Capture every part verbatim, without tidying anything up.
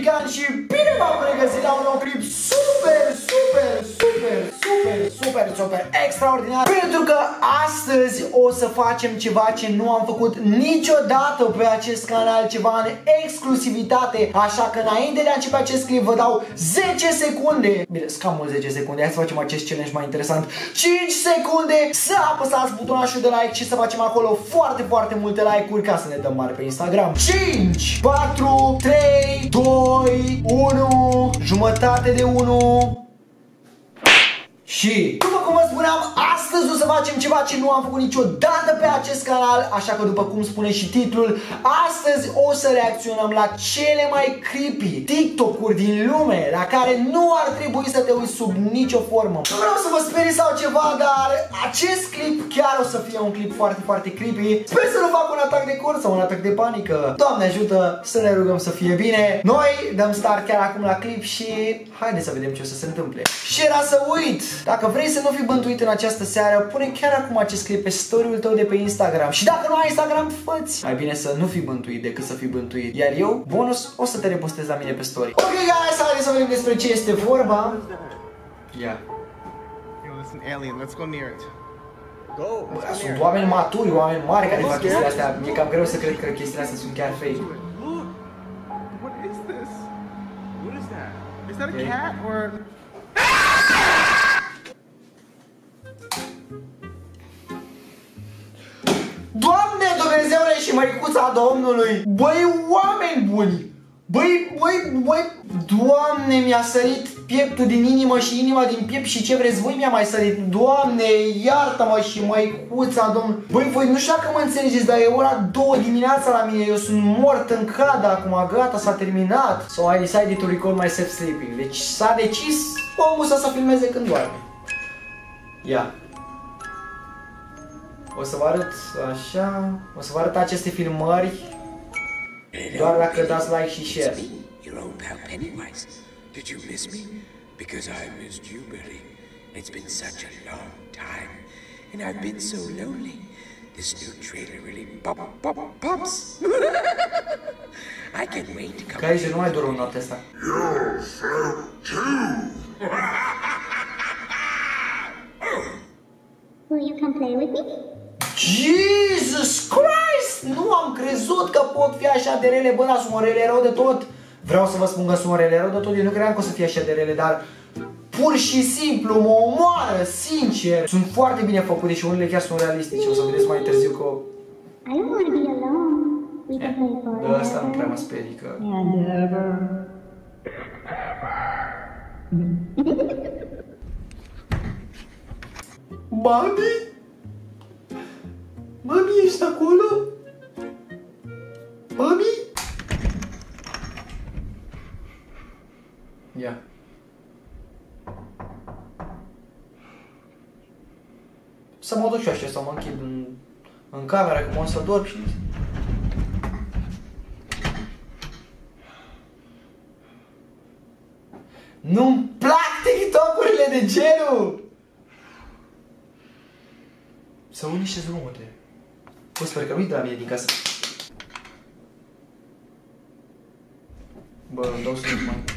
Pican și bine v-am regăsit la un nou clip super, super, super, super, super, super extraordinar. Pentru că astăzi o să facem ceva ce nu am făcut niciodată pe acest canal, ceva în exclusivitate. Așa că înainte de a începe acest clip vă dau zece secunde. Bine, scam mult zece secunde, hai să facem acest challenge mai interesant. cinci secunde să apăsați butonul de like și să facem acolo foarte, foarte multe like-uri ca să ne dăm mare pe Instagram. cinci, patru, trei, doi, unu, jumătate de unu. Și, după cum vă spuneam, astăzi o să facem ceva ce nu am făcut niciodată pe acest canal. Așa că, după cum spune și titlul, astăzi o să reacționăm la cele mai creepy TikTok-uri din lume, la care nu ar trebui să te uiți sub nicio formă. Nu vreau să vă sperii sau ceva, dar acest clip chiar o să fie un clip foarte, foarte creepy. Sper să nu fac un atac de cor sau un atac de panică. Doamne ajută, să ne rugăm să fie bine. Noi dăm start chiar acum la clip și haideți să vedem ce o să se întâmple. Și era să uit, dacă vrei să nu fii bântuit în această seară, pune chiar acum acest clip pe story-ul tău de pe Instagram. Și dacă nu ai Instagram, fă-ți! Mai bine să nu fii bântuit decât să fii bântuit. Iar eu, bonus, o să te repostez la mine pe story. Ok, guys, haideți să vedem despre ce este vorba. Ia. Alien, let's go near it. Go. Sunt oameni maturi, oameni mari care fac chestiile astea. E cam greu să cred că chestiile astea sunt chiar fake. What is this? What is that? Is that a cat or? Doamne Dumnezeule și măricuța Domnului! Băi, oameni buni! Băi, băi, băi! Doamne, mi-a sărit pieptul din inimă și inima din piept și ce vreți voi mi-a mai sărit. Doamne, iartă-mă și măicuța Domnului! Băi, voi nu știu dacă mă înțelegeți, dar e ora două dimineața la mine. Eu sunt mort în cadă acum, gata, s-a terminat. So I decided to record myself sleeping. Deci s-a decis omul să se filmeze când doarme. Ia. O să vă arăt așa, o să vă arăt aceste filmări doar dacă dați like și share. Your old pal Pennywise. Did you miss me? Because I missed you, Billy. It's been such a long time, and I've been so lonely. This new trailer really pop pop pops. I can't wait to come. Guys, eu nu mai dorm noaptea asta. You fell too. Will you come play with me? Jesus Christ! Nu am crezut că pot fi așa de rele, bă, dar sunt rele rău de tot. Vreau să vă spun că sunt rele rău de tot, eu nu credeam că o să fie așa de rele, dar pur și simplu mă omoară, sincer. Sunt foarte bine făcute și unele chiar sunt realistice, o să vedeți mai târziu că... I don't want to be alone. We can play for Da, asta nu prea mă sperie că... Mami? Mami, ești acolo? Mami? Ia. Să mă duc și așa, să mă închid în, în camera, cum o să dorm și... Nu-mi plac TikTok-urile de genul! Să aud niște zgomote. Bă, sper că nu-i de la mine din casă. Bă, îmi dau să nu mai...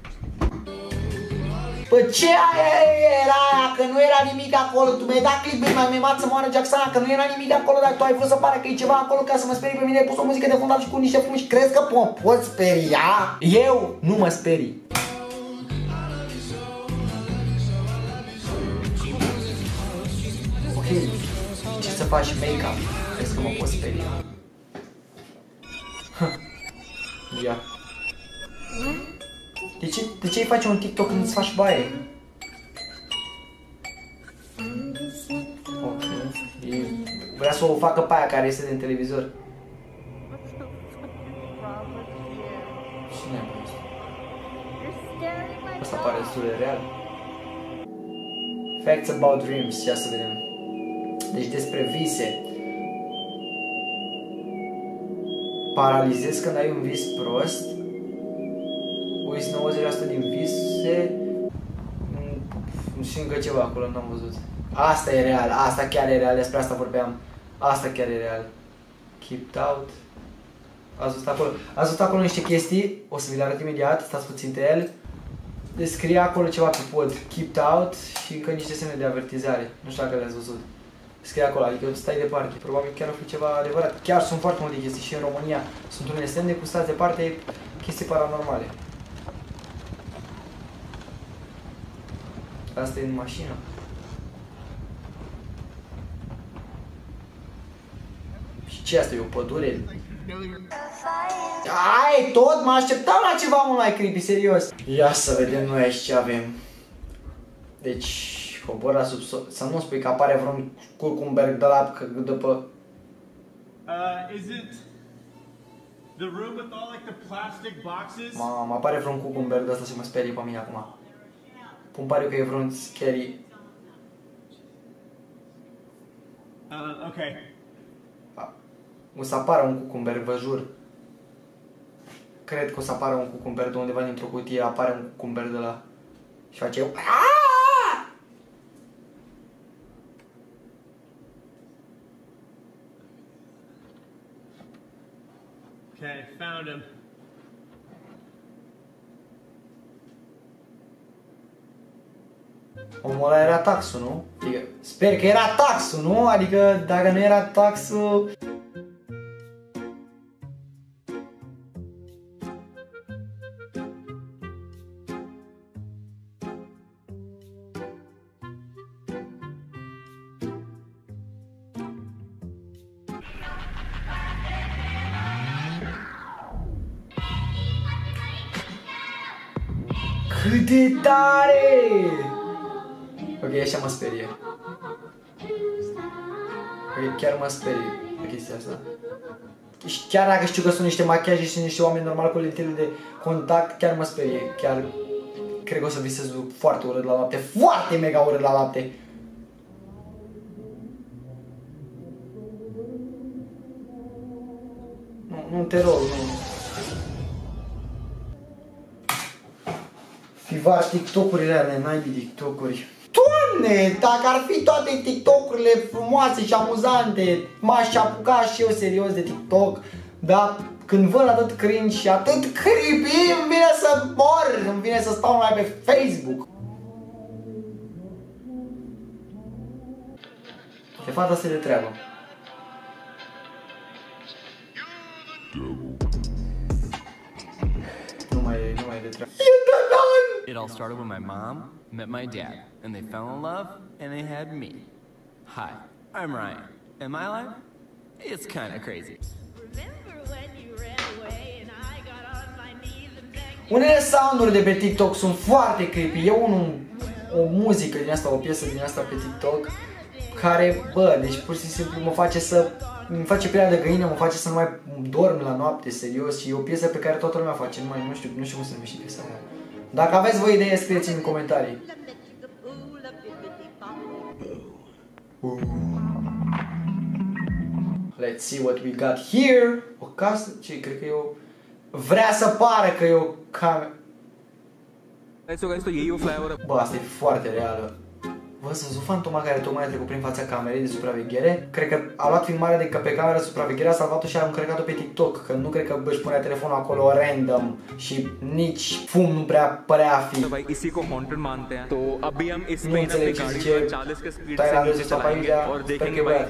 Bă, ce aia era aia? Că nu era nimic acolo. Tu mi-ai dat click, m-ai memat să moară Jacksana, că nu era nimic acolo, dar tu ai vrut să pare că e ceva acolo ca să mă sperii pe mine. Ai pus o muzică de fundal și cu niște fumi și crezi că mă pot speria? Eu nu mă sperii. Ok. Ce să faci make-up? Crezi că mă pot speria? Ia. De ce, de ce îi faci un TikTok când îți faci baie? Ok. E, vrea să o facă pe aia care este din televizor. Cine e asta? Asta pare destul de real. Facts about dreams. Ia să vedem. Deci despre vise. Paralizezi când ai un vis prost. Uiți nouăzeci la sută din vise. Și încă ceva acolo, n-am văzut. Asta e real, asta chiar e real, despre asta vorbeam. Asta chiar e real. Kept out. Ați văzut acolo, ați văzut acolo niște chestii, o să vi le arăt imediat, stați puțin pe el. Deci scrie acolo ceva pe pod, kept out și încă niște semne de avertizare. Nu știu dacă le-ați văzut. Scrie acolo, adică stai departe. Probabil chiar o fi ceva adevărat. Chiar sunt foarte multe chestii și în România. Sunt unele semne cu stați departe, chestii paranormale. Asta e în mașină. Și ce asta e, o pădure? Ai, tot mă așteptam la ceva mult mai creepy, serios. Ia să vedem noi aici ce avem. Deci, cobor la subsol. Să nu spui că apare vreun cucumber de la după. Uh, is it the room with all like the plastic boxes? Mamă, apare vreun cucumber de ăsta și mă sperie pe mine acum. Îmi pare că e vreun scary. Uh, okay. O să apară un cucumber, vă jur. Cred că o să apară un cucumber de undeva dintr-o cutie, apare un cucumber de la... Și face... Okay, found him. Omul ăla era taxul, nu? Adică, sper că era taxul, nu? Adică dacă nu era taxul... Cât de tare! Ok, așa mă sperie. Ok, chiar mă sperie pe chestia asta. Și chiar dacă știu că sunt niște machiaje și niște oameni normal cu lentile de contact, chiar mă sperie. Chiar cred că o să visez foarte urât la noapte. Foarte mega urât la noapte. Nu, nu te rog, nu. Fivar TikTok-urile alea, naibii TikTok-uri. Doamne, dacă ar fi toate TikTok-urile frumoase și amuzante, m-aș apuca și eu serios de TikTok, dar când văd atât cringe și atât creepy, îmi vine să mor, îmi vine să stau numai pe Facebook. De fapt, asta e de treabă. Nu mai e, nu mai e de treabă. It all started when my mom met my dad, and they fell in love, and they had me. Hi, I'm Ryan, and my life, it's kind of crazy. Unele sounduri de pe TikTok sunt foarte creepy. Eu unul, o muzică din asta, o piesă din asta pe TikTok, care, bă, deci pur și simplu mă face să, îmi face pielea de găină, mă face să nu mai dorm la noapte, serios, și e o piesă pe care toată lumea face, nu mai, nu știu, nu știu cum se numește piesa aia. Dacă aveți voi idee, scrieți-mi în comentarii. Let's see what we got here. O casă, ce, cred că e o... Vrea să pară că e o cameră. Bă, asta e foarte reală. Vă, să văzut fantoma care tocmai a trecut prin fața camerei de supraveghere. Cred că a luat filmarea de că pe camera de supraveghere, a salvat-o și a încărcat-o pe TikTok. Că nu cred că își punea telefonul acolo random și nici fum nu prea părea a fi. Nu înțeleg ce zice tailandezul sau pailea, sper că e băiat.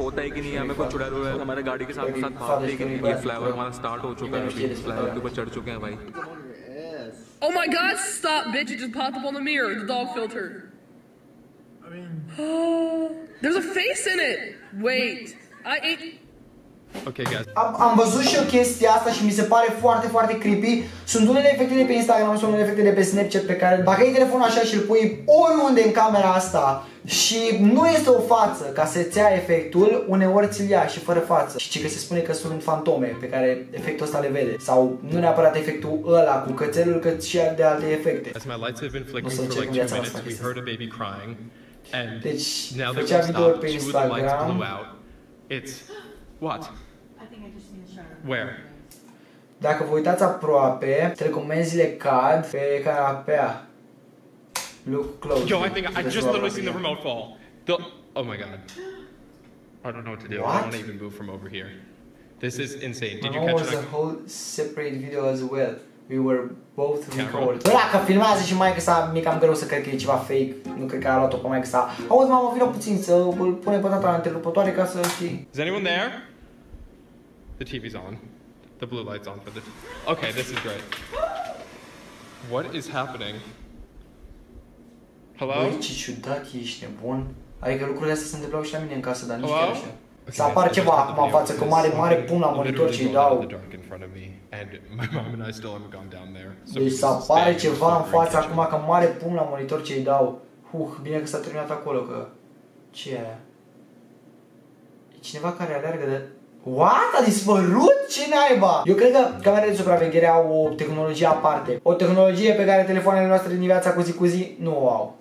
Faptul că nu-i băiat. Nimeni nu știe despre aia. Oh my god, stop, bitch, it just popped up on the mirror, the dog filter. I mean... There's a face in it! Wait, I ate... Okay, guys. Am, am văzut și eu chestia asta și mi se pare foarte, foarte creepy. Sunt unele efecte de pe Instagram, sunt unele efecte de pe Snapchat pe care dacă ai telefonul așa și îl pui oriunde în camera asta și nu este o față ca să-ți ia efectul, uneori ți-l ia și fără față. Și că se spune că sunt fantome pe care efectul ăsta le vede. Sau nu neapărat efectul ăla cu cățelul, cât și de alte efecte. Nu să încerc viața asta. Deci, făcea videouri pe Instagram. What? Where? Dacă vă uitați aproape, telecomenzile cad pe canapea. Look close. Yo, I think I just literally seen the remote fall. The, oh my god. I don't know what to do. What? I don't want to even move from over here. This is insane. Did My you mom catch was it? a whole separate video as well. We were both recorded. Ăla că filmează și maică sa, mi-e cam greu să cred că e ceva fake. Nu cred că a luat-o pe maică sa. Auzi, mama, vină puțin să îl pune pe tata la întrerupătoare ca să știi. Is anyone there? The T V's on. The blue light's on for the... Okay, this is great. What is happening? Hello? Băi, ce ciudat ești, nebun. Adică lucrurile astea se întâmplau și la mine în casă, dar nici Hello? chiar așa. Să apară ceva acum în față, că mare, mare pun la monitor ce-i dau. Deci să apare ceva în față acum, că mare pun la monitor ce-i dau. Uh, bine că s-a terminat acolo, că... Ce e aia? E cineva care alergă de... What? A dispărut? Ce naiba? Eu cred că camerele de supraveghere au o tehnologie aparte. O tehnologie pe care telefoanele noastre din viața cu zi cu zi nu o au.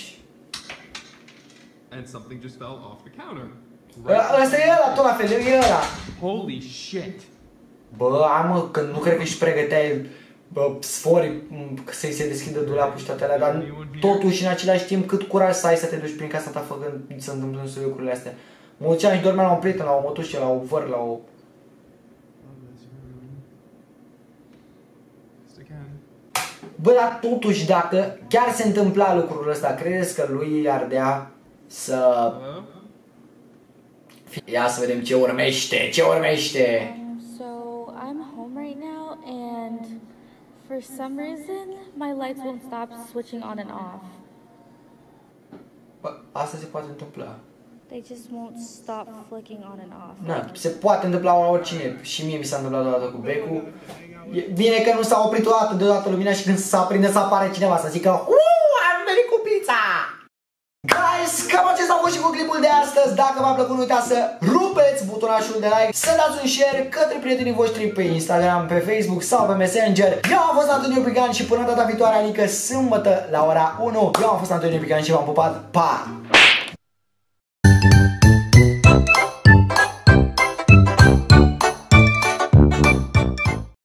And something just fell off the counter. Ăsta e ăla, tot la fel, e ăla. Holy shit. Bă, ai mă, că nu cred că își pregăteai bă, sfori să-i se deschidă dulapul și toate alea, dar totuși în același timp cât curaj să ai să te duci prin casa ta făcând să întâmplă lucrurile astea. Mă duceam și dormeam la un prieten, la o mătușă, la o văr, la o... Bă, dar totuși dacă chiar se întâmpla lucrul ăsta, credeți că lui ardea să... Ia să vedem ce urmește, ce urmește! Um, so, I'm home right now and for some reason my lights won't stop switching on and off. Bă, asta se poate întâmpla. They just won't stop flicking on and off. Na, se poate întâmpla la oricine. Și mie mi s-a întâmplat odată cu becul. E bine că nu s-a oprit odată deodată lumina și când s-a aprinde să apare cineva să zică uuu, am venit cu pizza! Guys, cam acesta a fost și cu clipul de astăzi. Dacă v-a plăcut, nu uitați să rupeți butonașul de like, să dați un share către prietenii voștri pe Instagram, pe Facebook sau pe Messenger. Eu am fost Antonio Pigan și până data viitoare, adică sâmbătă la ora unu, eu am fost Antonio Pigan și v-am pupat. Pa!